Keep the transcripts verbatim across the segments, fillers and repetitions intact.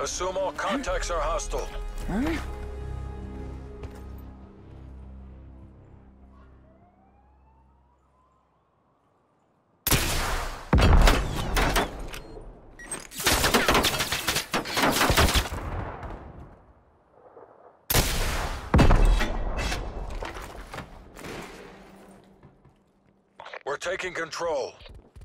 Assume all contacts are hostile. Huh? We're taking control.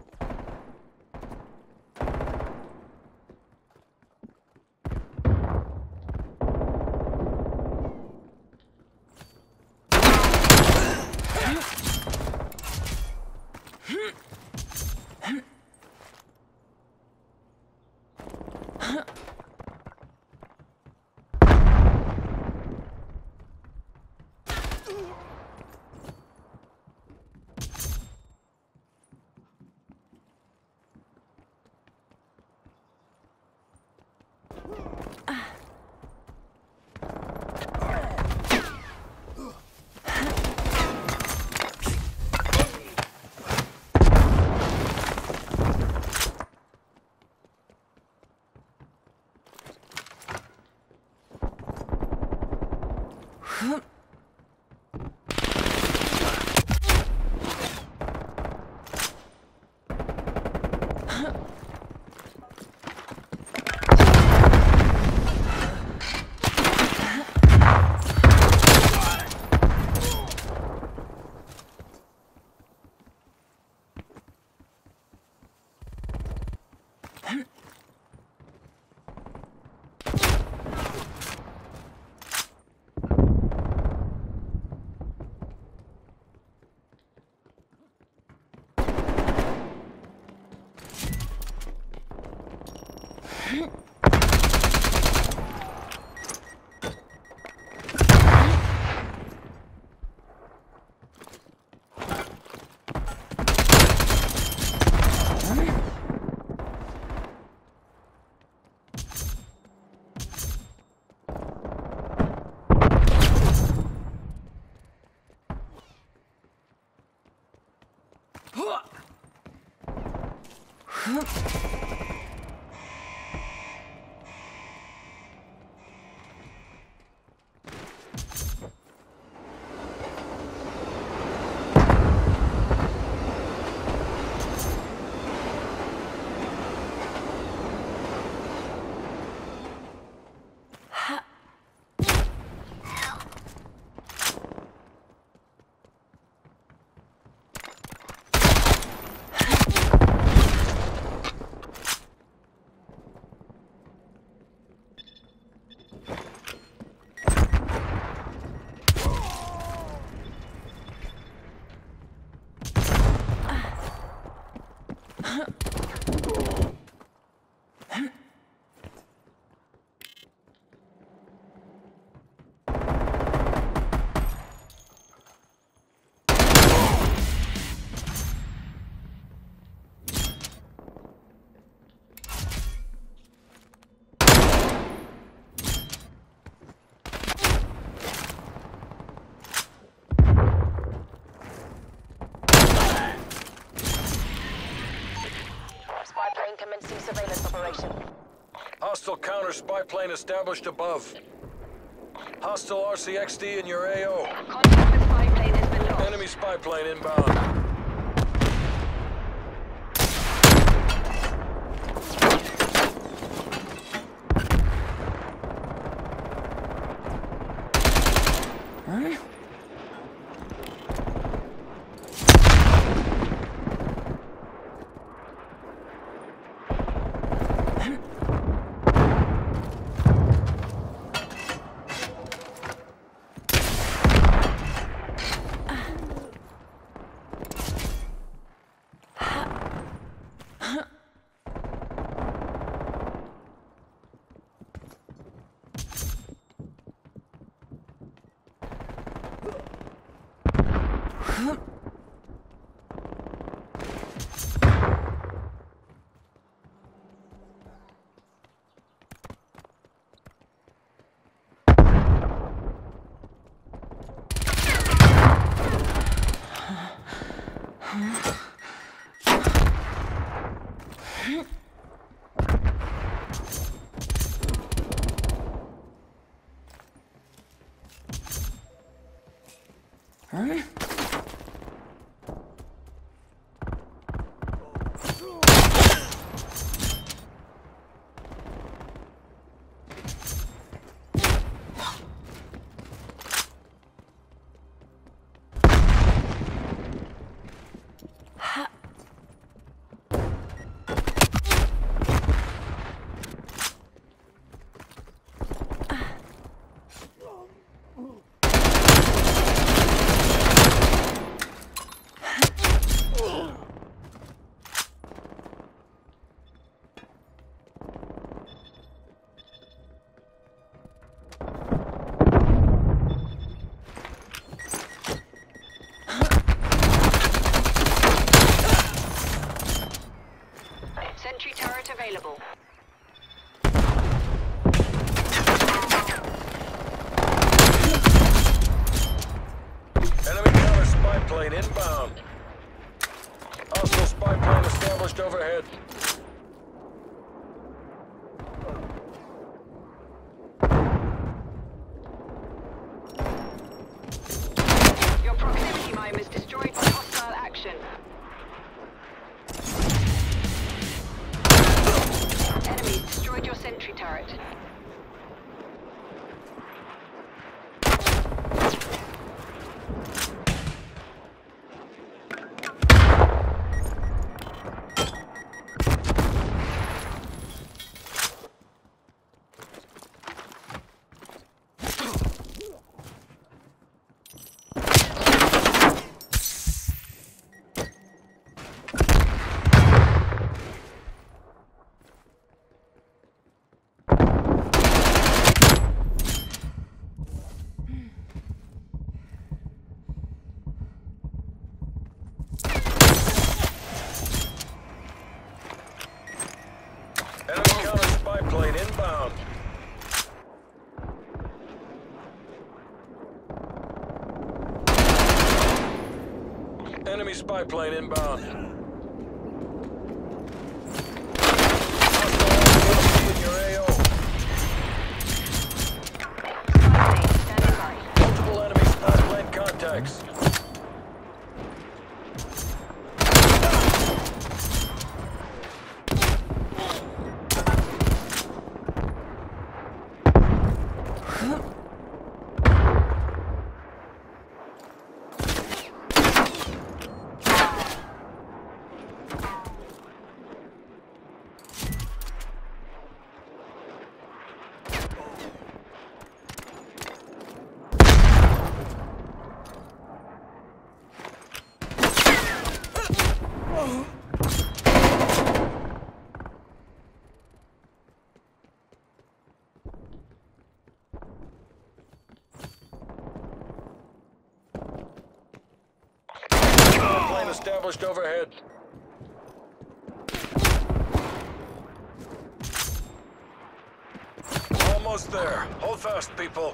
Commencing surveillance operation. Hostile counter spy plane established above. Hostile R C X D in your A O. Contact with spy plane has been lost. Enemy spy plane inbound. Huh? All right. Sentry turret available. Enemy counter spy plane inbound. Hostile spy plane established overhead. Your proximity mine is destroyed by hostile action. Enemies destroyed your sentry turret. Enemy counter spy plane inbound. Enemy spy plane inbound. Hostile R C X D in your A O. Spy plane standing by. Multiple enemy spy plane contacts. Plane established overhead. Almost there. Hold fast, people.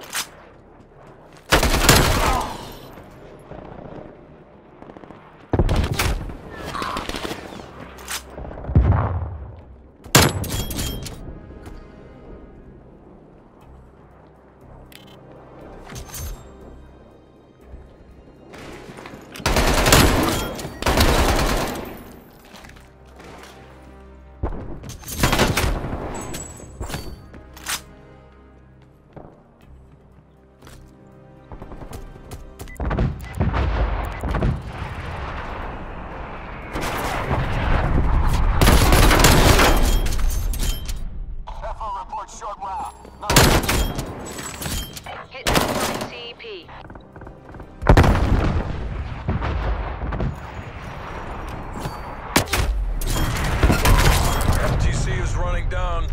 Hit incoming C E P. F T C is running down.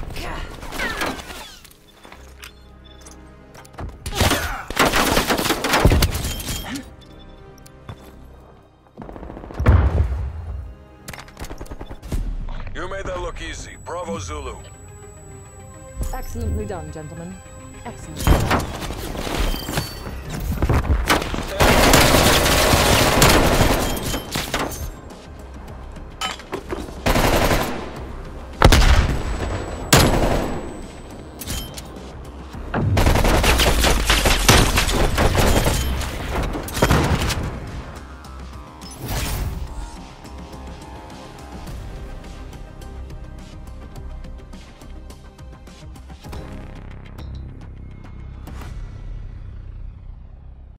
You made that look easy. Bravo Zulu. Excellently done, gentlemen. Excellent.